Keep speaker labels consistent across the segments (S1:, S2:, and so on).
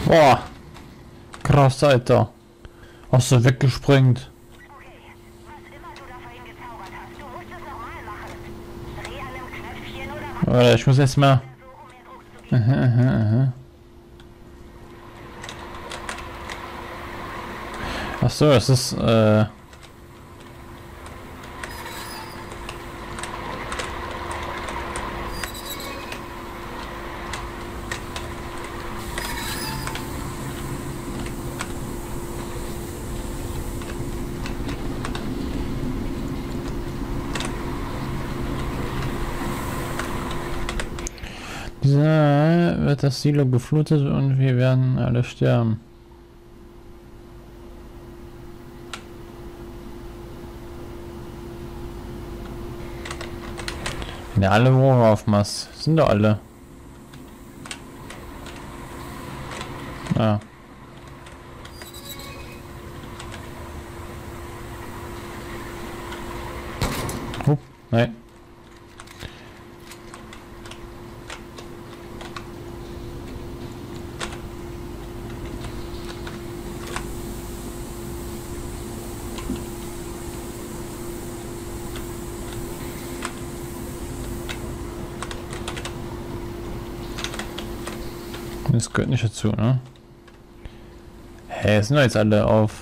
S1: Boah, krass, Alter. Hast du weggesprengt. Warte, ich muss erst mal. Aha, aha, aha. Ach so, es ist wird das Silo geflutet und wir werden alle sterben. Ja, alle worauf Mass. Sind doch alle. Ja. Nein. Das gehört nicht dazu, ne? Hä, sind doch jetzt alle auf.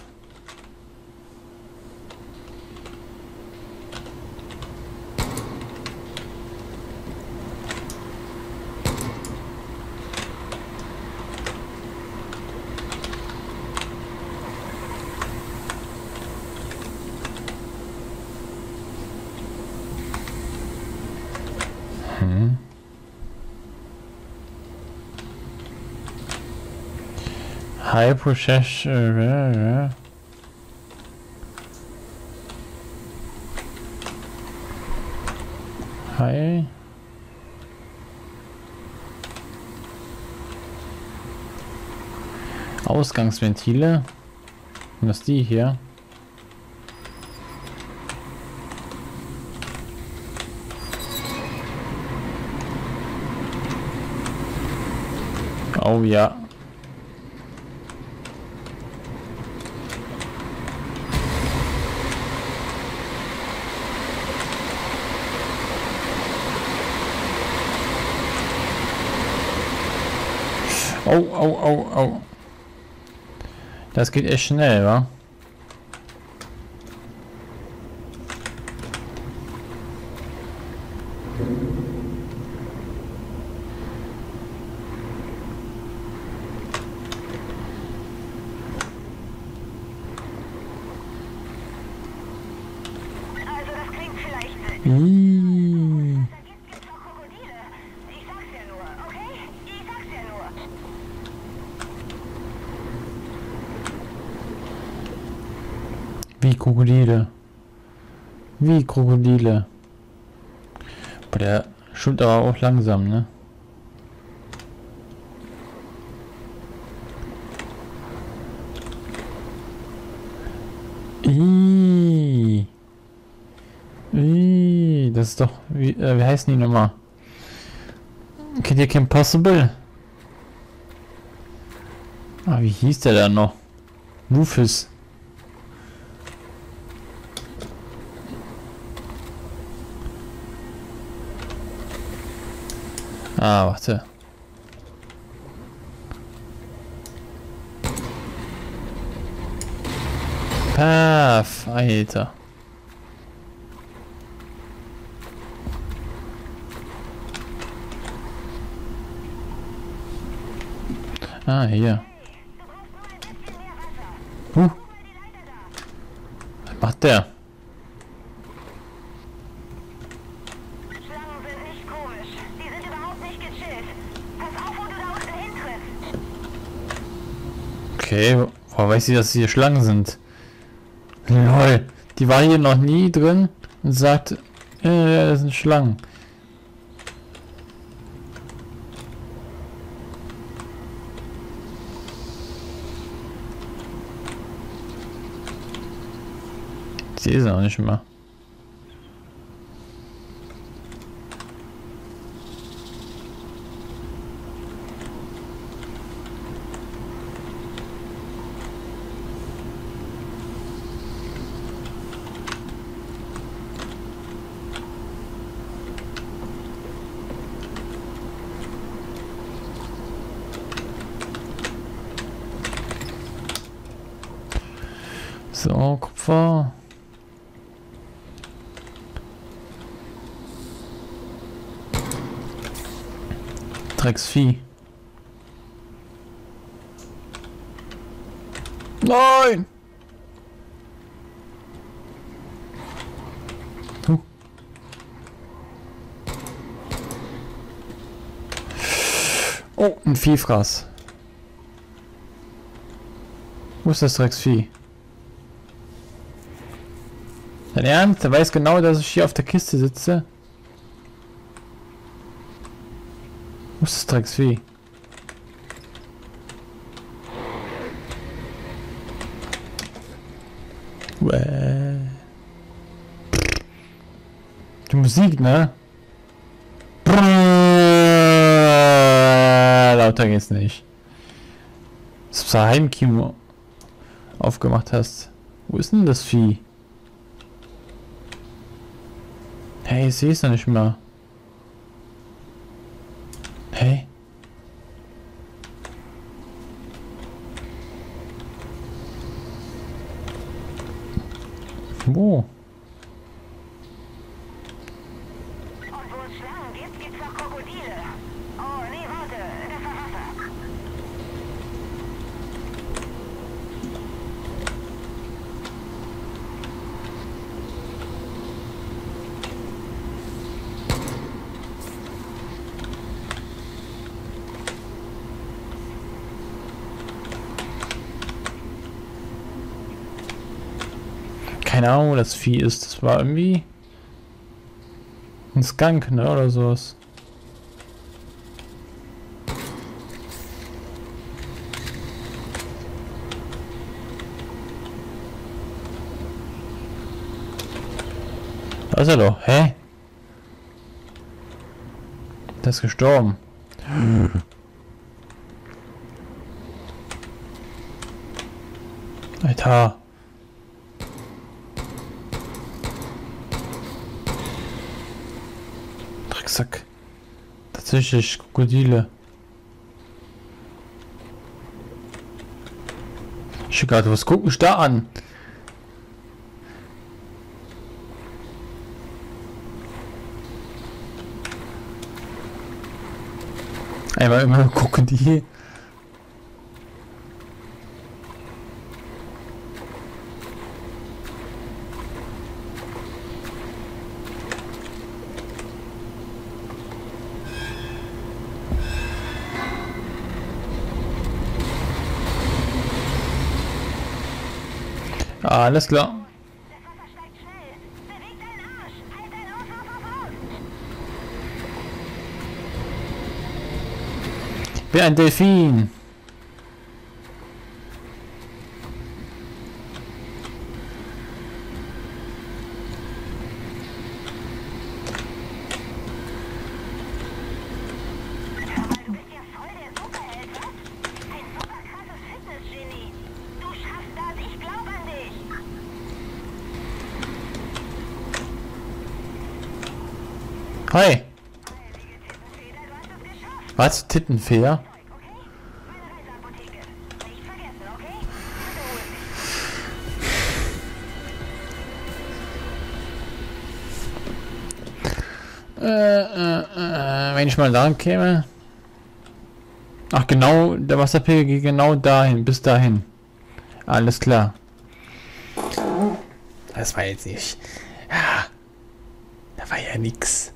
S1: High process. High. Ausgangsventile. Was ist die hier? Oh ja. Oh, oh, oh, oh. Das geht echt schnell, wa?
S2: Also das klingt vielleicht...
S1: Wie Krokodile. Wie Krokodile. Boah, der schwimmt aber auch langsam, ne? Das ist doch... Wie heißen die nochmal? Kennt ihr Kim Possible? Ah, wie hieß der da noch? Rufus. Ah, warte. Paf, Alter. Ah, hier. Was macht der?
S2: Schlangen sind nicht komisch. Die sind überhaupt nicht gechillt. Pass auf, wo du da unten hintrittst.
S1: Okay, woher weiß ich, dass hier Schlangen sind? Lol, die war hier noch nie drin und sagt, das sind Schlangen. Ich sehe sie auch nicht mehr. So, Kupfer. Drecksvieh. Nein! Oh, ein Viehfraß. Wo ist das Drecksvieh? Dein Ernst? Der weiß genau, dass ich hier auf der Kiste sitze. Wo ist das Drecksvieh? Die Musik, ne? Lauter geht's nicht. Das du Heimkino aufgemacht hast. Wo ist denn das Vieh? Hey, ich sehe es noch nicht mehr. Hey. Wo?
S2: Und wo es Schlangen gibt, gibt's auch Krokodile. Oh, nee, warte, das war Wasser.
S1: Keine Ahnung, wo das Vieh ist. Das war irgendwie ein Skunk, ne? Oder sowas. Da ist er doch. Hä? Der ist gestorben. Alter. Drecksack. Tatsächlich Krokodile. Schickert, was guck mich da an? Einmal immer Krokodil. Alles klar.
S2: Das Wasser steigt schnell. Beweg deinen Arsch. Halt dein Aus.
S1: Bin ein Delfin.
S2: Aber du bist ja voll der Superheld, was? Ein super krasses Fitnessgenie. Du schaffst das, ich glaub an dich.
S1: Hi.
S2: Heilige Tittenfeder, du hast es geschafft.
S1: Was? Tittenfeder?
S2: Okay? Meine Reiseapotheke. Nicht vergessen, okay? Bitte hol dich.
S1: Wenn ich mal lang käme. Ach genau, der Wasserpegel geht genau dahin, bis dahin. Alles klar. Das war jetzt nicht. Ja, da war ja nix.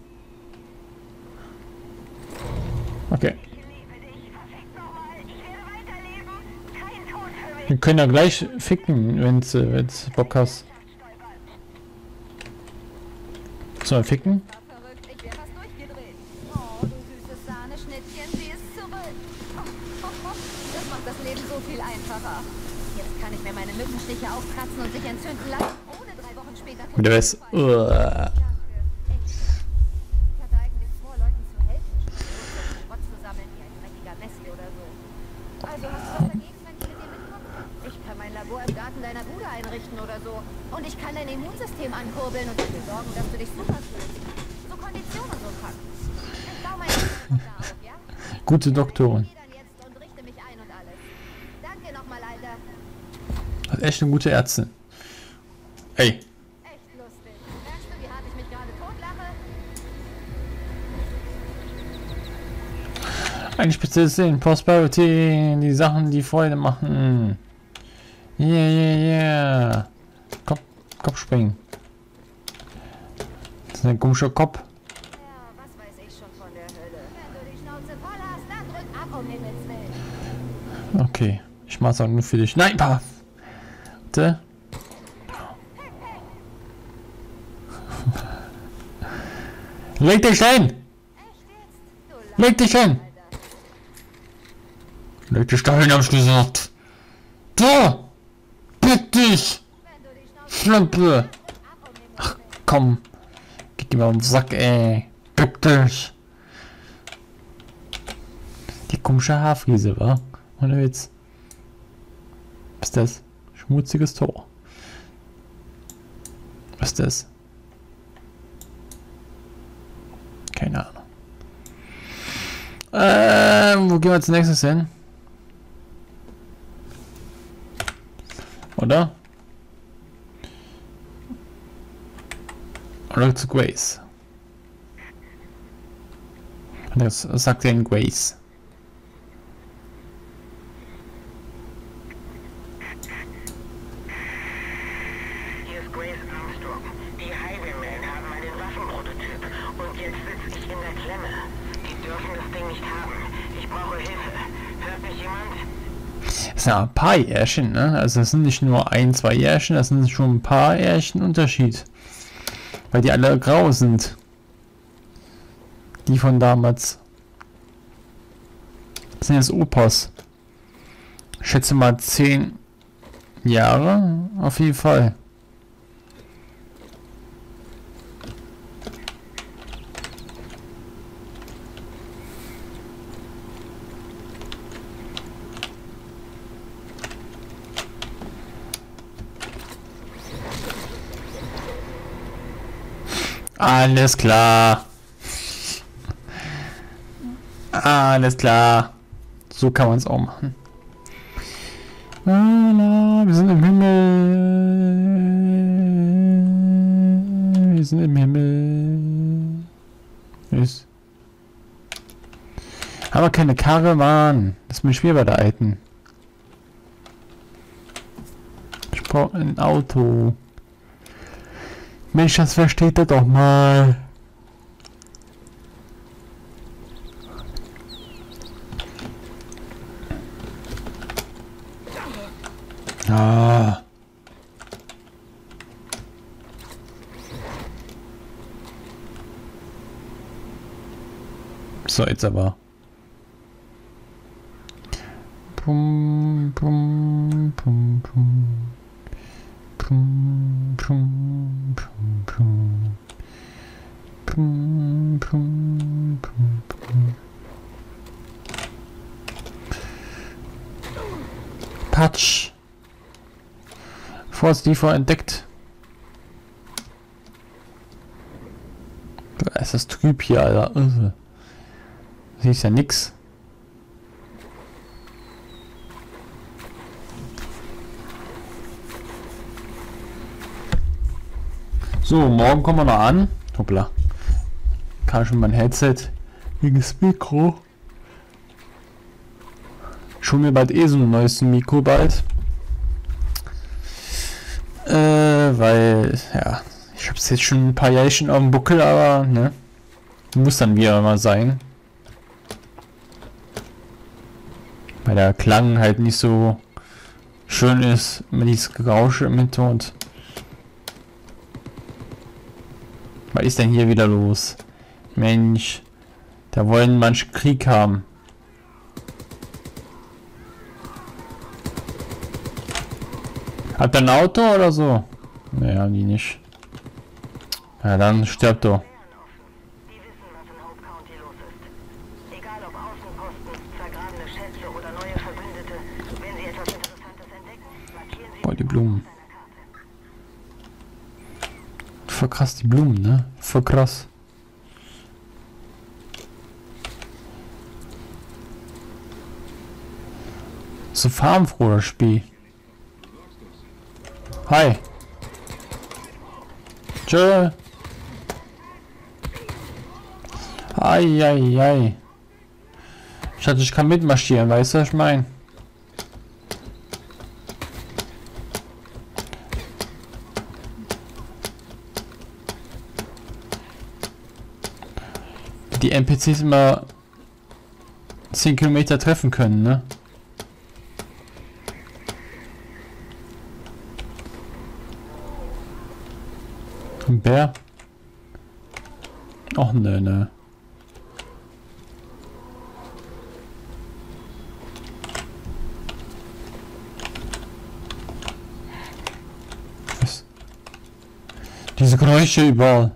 S1: Okay.
S2: Ich liebe dich. Verfickt nochmal. Ich werde weiterleben. Kein Tod für mich.
S1: Wir können ja gleich ficken, wenn's Bock hast.
S2: Stolpern.
S1: Sollen wir ficken?
S3: War verrückt, ich wär fast durchgedreht. Oh, du süßes Sahneschnittchen, sie ist zurück. Das macht das Leben so viel einfacher. Jetzt kann ich mir meine Mückenstiche aufkratzen und sich entzünden lassen, ohne 3 Wochen später tot
S1: Der ist.
S3: zu fallen. Danke, echt. Ich hatte eigentlich vor, Leuten zu helfen, Schrott zu sammeln wie ein dreckiger Messi oder so. Also hast du was dagegen, wenn ich mit dir mitkomme? Ich kann mein Labor im Garten deiner Bude einrichten oder so. Und ich kann dein Immunsystem ankurbeln und dafür sorgen, dass du dich super fühlst. So Konditionen und so Kack. Ich baue mein Leben da auf, ja?
S1: Gute Doktorin.
S3: Ich geh dann jetzt und richte mich ein und alles. Danke nochmal, Alter.
S1: Hat echt eine gute Ärztin. Ey.
S3: Echt lustig. Merkst du, wie hart ich mich gerade totlache?
S1: Ein spezielles Sinn. Prosperity. Die Sachen, die Freude machen. Yeah. Kopf springen. Das ist ein komischer Kopf.
S3: Ja, was weiß ich schon von der Hölle. Wenn du die Schnauze voll hast, dann drück ab, um Himmels Willen.
S1: Okay. Ich mach's auch nur für dich. Nein, pa! Warte. Leg dich hin!
S3: Echt jetzt? Du
S1: Leg dich hin!
S3: Alter.
S1: Leg dich da hin, hab ich gesagt. Da! Pick dich!
S3: Wenn du die Schnauze
S1: Schlampe!
S3: ab, um Himmels Willen.
S1: Komm! Gib mir auf den Sack, ey! Pick dich! Die komische Haarfriese, wa? Ohne Witz. Was ist das? Schmutziges Tor. Was ist das? Keine Ahnung. Wo gehen wir als nächstes hin? Oder? Oder zu Grace. Was sagt denn Grace?
S4: Hier ist Grace Armstrong. Die Highwaymen haben einen Waffenprototyp und jetzt sitze ich in der Klemme. Die dürfen das Ding nicht haben. Ich brauche Hilfe. Hört mich jemand?
S1: Das sind ja ein paar Jährchen, ne? Also das sind nicht nur ein, zwei Jährchen, das sind schon ein paar Jährchen Unterschied. Weil die alle grau sind. Die von damals. Das sind jetzt Opas. Ich schätze mal 10 Jahre. Auf jeden Fall. Alles klar. Alles klar. So kann man es auch machen. Wir sind im Himmel. Wir sind im Himmel. Ist. Aber keine Karre, Mann. Das ist mir schwer bei der alten. Ich brauche ein Auto. Mensch, das versteht er doch mal. Ah. So, jetzt aber. Pum, pum, pum, pum. Pum, pum, pum, pum. Pum, pum, pum, pum. Patsch. Force Liefer entdeckt. Es ist trüb hier, Alter. Hier ist ja nix. So, morgen kommen wir noch an. Hoppla. Kann schon mein Headset wegen das Mikro. Schon mir bald so ein neues Mikro bald. Weil, ja, ich habe es jetzt schon ein paar Jährchen auf dem Buckel, aber, ne, muss dann wieder mal sein. Weil der Klang halt nicht so schön ist, mit dieses Gerausche im Hintergrund. Was ist denn hier wieder los? Mensch, da wollen manche Krieg haben. Hat er ein Auto oder so? Naja, die nicht. Ja, dann stirbt er.
S4: Die wissen, was in Hope County los ist. Egal ob Außenposten, vergrabene Schätze oder neue Verbündete, wenn sie etwas Interessantes entdecken, markieren sie
S1: Boah, die Blumen.
S4: auf seiner Karte.
S1: Voll krass, die Blumen, ne? Voll krass. So farbenfroh das Spiel. Hi. Tschö. Ei. Ich dachte, ich kann mitmarschieren, weißt du, was ich meine? Die NPCs immer 10 Kilometer treffen können, ne? Ein Bär? Och ne. Was? Diese Geräusche überall.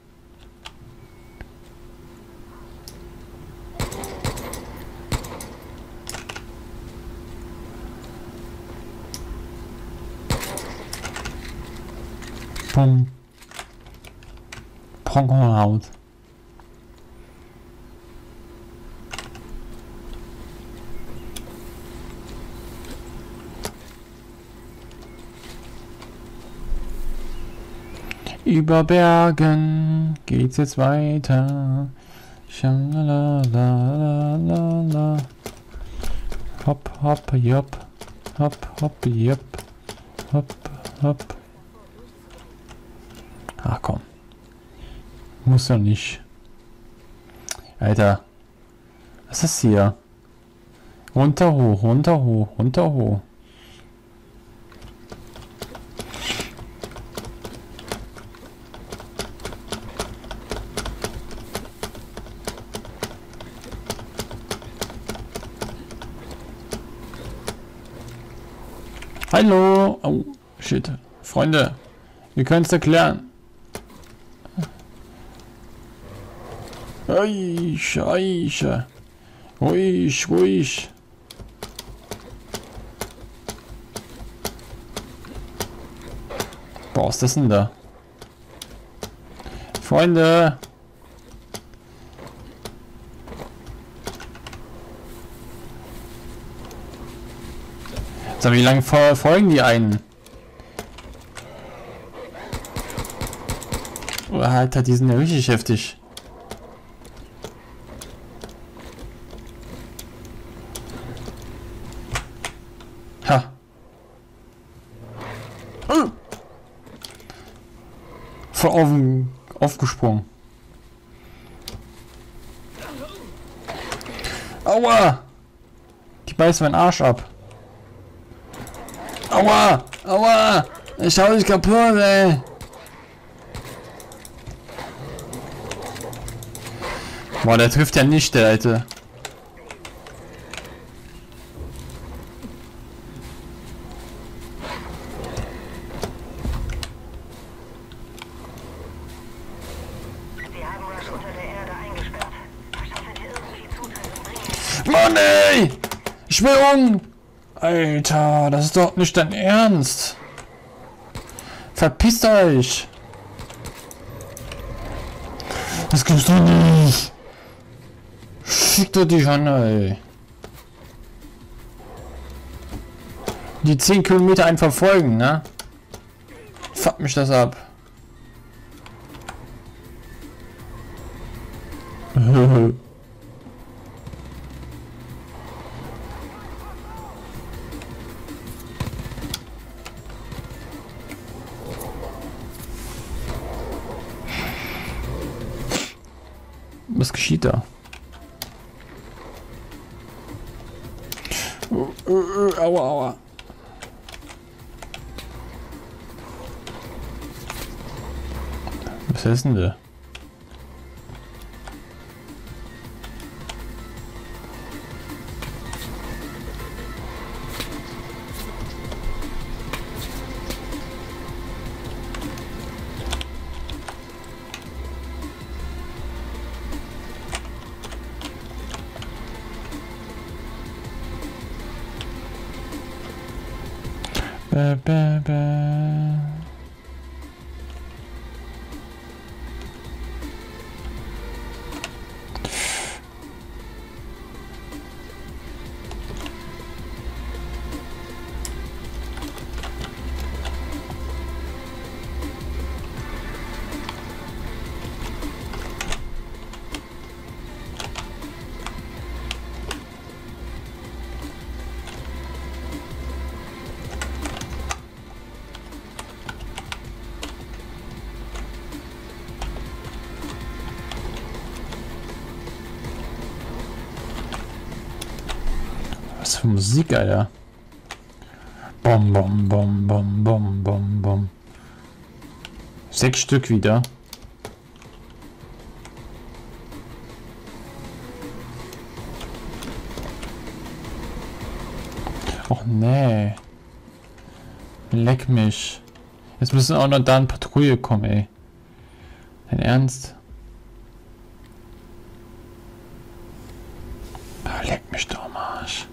S1: Pum. Pronkenhaut. Über Bergen geht's jetzt weiter. Schalalala. Hopp, hopp, jopp. Hopp, hopp, jopp. Hopp, hopp. Ach komm. Muss doch nicht. Alter. Was ist hier? Runter, hoch, runter, hoch, runter, hoch. Hallo. Oh, shit. Freunde, wir können es erklären. Ruhig. Boah, was ist das denn da? Freunde. So, wie lange folgen die einen? Oh, Alter, die sind ja richtig heftig. Ha. Voll aufgesprungen. Aua! Die beißt meinen Arsch ab. Aua! Ich hau dich kaputt, ey! Boah, der trifft ja nicht, der Alte.
S4: Sie haben Rush unter der Erde eingesperrt. Verschaffe dir irgendwie Zutritt und bring ihn.
S1: Mann, ey! Ich will um! Alter, das ist doch nicht dein Ernst! Verpisst euch! Das gibt's doch nicht! Schickt doch dich an, ey! Die 10 Kilometer einen verfolgen, ne? Fuck mich das ab! Was geschieht da? Aua. Was ist denn da? Was für Musik, Alter. Bom, bom, bom, bom, bom, bom, bom. 6 Stück wieder. Och nee. Leck mich. Jetzt müssen auch noch da eine Patrouille kommen, ey. Dein Ernst? Ah, leck mich doch am Arsch.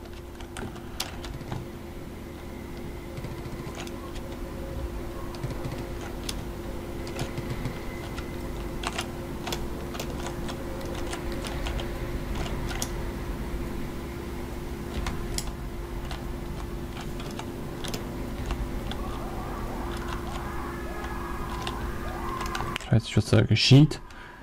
S1: Ich weiß nicht, was da geschieht.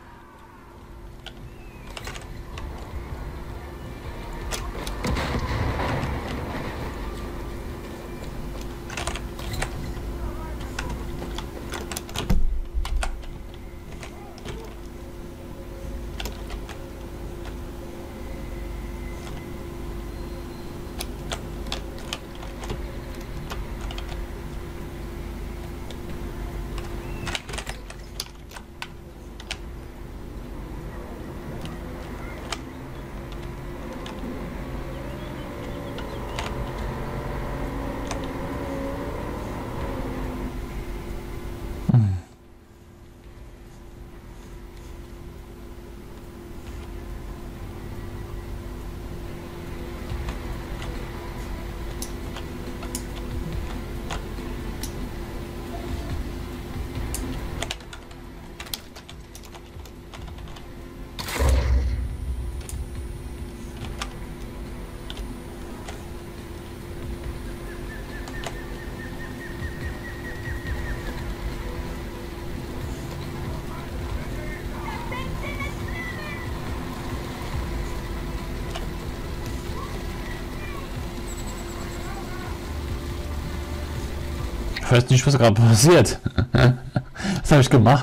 S1: Ich weiß nicht, was gerade passiert. Was habe ich gemacht?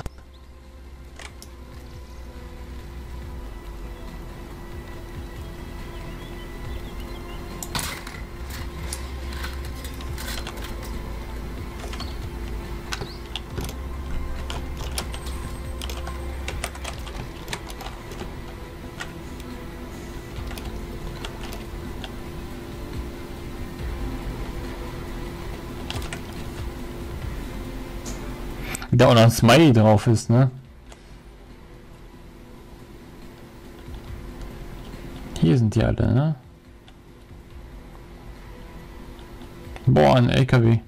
S1: Da auch noch ein Smiley drauf ist, ne? Hier sind die alle, ne? Boah, ein LKW.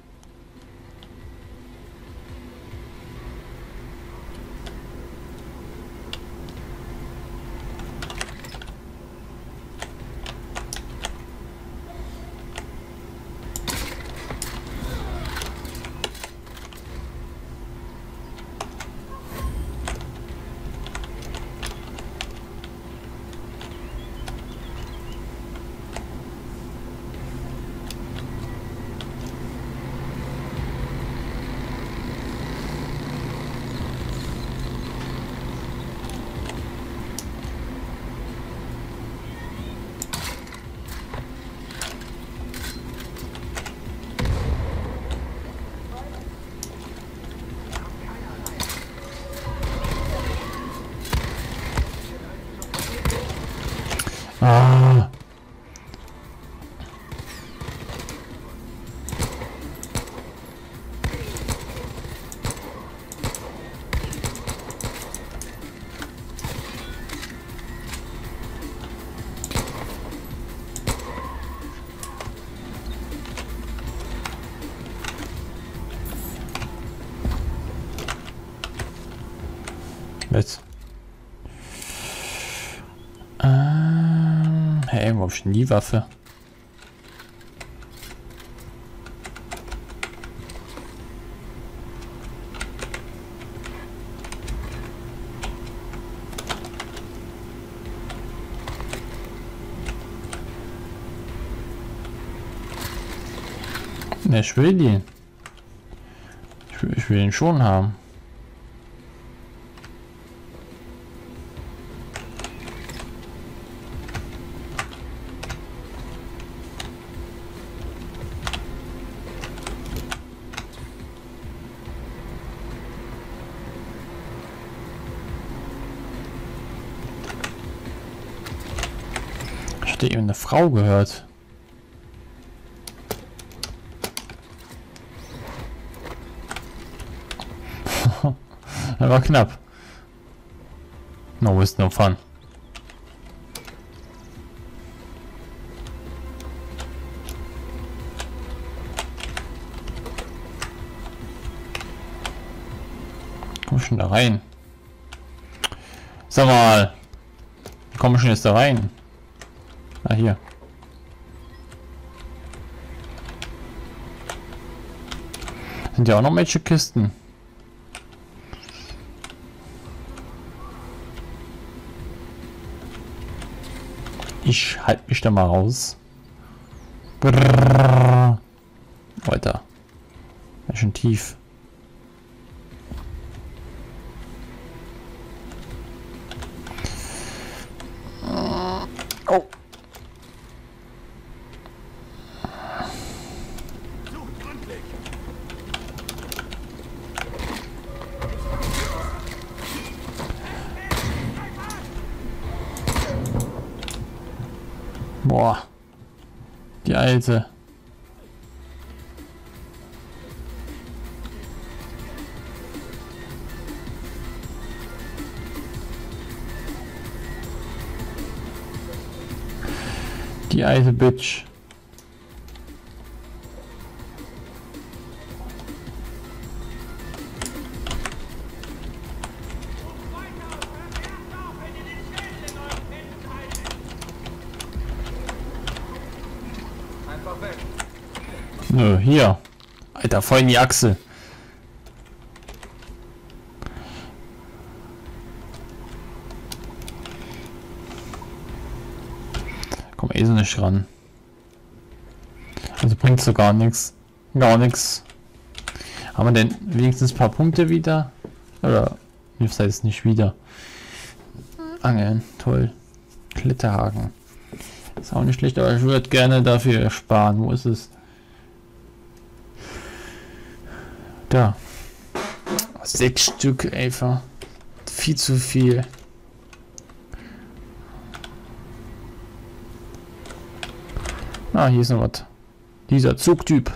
S1: Ah. Jetzt. Hey, irgendwo hab ich nie Waffe. Ne, ich will die. Ich will ihn schon haben. Ich hätte eben eine Frau gehört. Das war knapp. No risk, no fun. Komm schon da rein. Sag mal. Wie komme ich denn jetzt da rein? Ah, hier. Sind ja auch noch welche Kisten. Ich halte mich da mal raus. Brrr. Weiter. Ja, schon tief. Oh. Boah. Die alte. Die alte Bitch. Nö, hier. Alter, voll in die Achse. Komm eh so nicht ran. Also bringt so gar nichts. Gar nichts. Haben wir denn wenigstens ein paar Punkte wieder? Oder das heißt nicht wieder. Angeln, toll. Kletterhaken. Ist auch nicht schlecht, aber ich würde gerne dafür sparen. Wo ist es? Da. 6 Stück einfach. Viel zu viel. Ah, hier ist noch was. Dieser Zugtyp.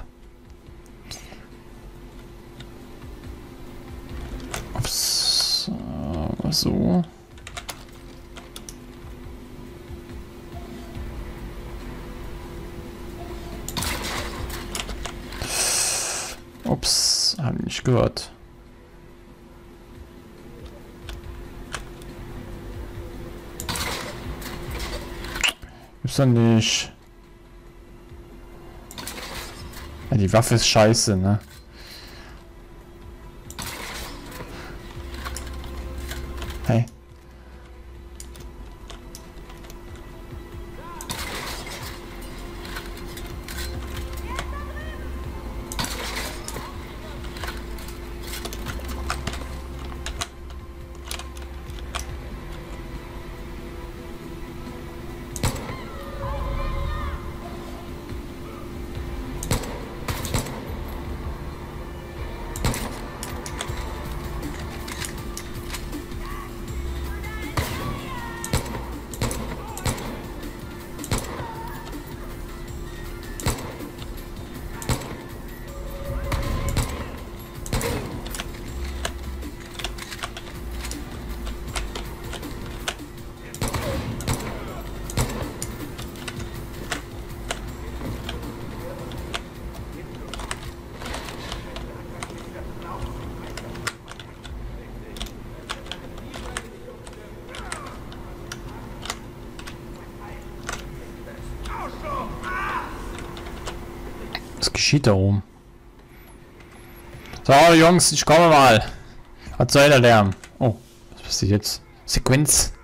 S1: Ups. So. Ups, hab ich nicht gehört. Gibt's doch nicht. Ja, die Waffe ist scheiße, ne? Hey. Was geschieht da oben? So, Jungs, ich komme mal. Was soll der Lärm? Oh, was passiert jetzt? Sequenz.